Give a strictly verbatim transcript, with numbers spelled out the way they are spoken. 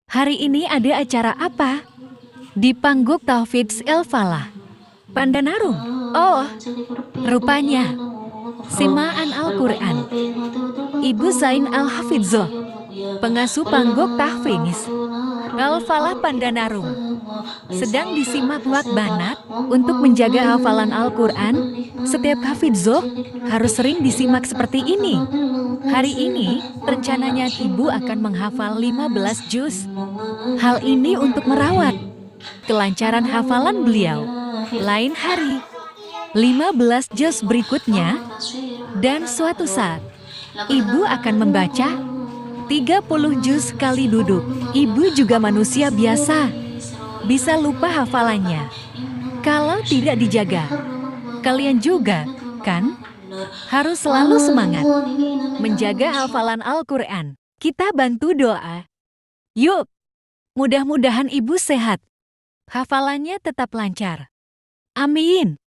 Hari ini ada acara apa? Di Pangguk Tahfidz El-Falah, Pandanarung. Oh, rupanya Simaan Al-Quran. Ibu Zain Al-Hafidzoh, pengasuh Pangguk Tahfidz El-Falah Pandanarung, sedang disimak wak banat untuk menjaga hafalan Al-Quran. Setiap hafidzoh harus sering disimak seperti ini. Hari ini, rencananya ibu akan menghafal lima belas juz. Hal ini untuk merawat kelancaran hafalan beliau. Lain hari, lima belas juz berikutnya, dan suatu saat, ibu akan membaca tiga puluh juz sekali duduk. Ibu juga manusia biasa, bisa lupa hafalannya kalau tidak dijaga. Kalian juga, kan? Harus selalu semangat menjaga hafalan Al-Quran. Kita bantu doa. Yuk, mudah-mudahan ibu sehat, hafalannya tetap lancar. Amin.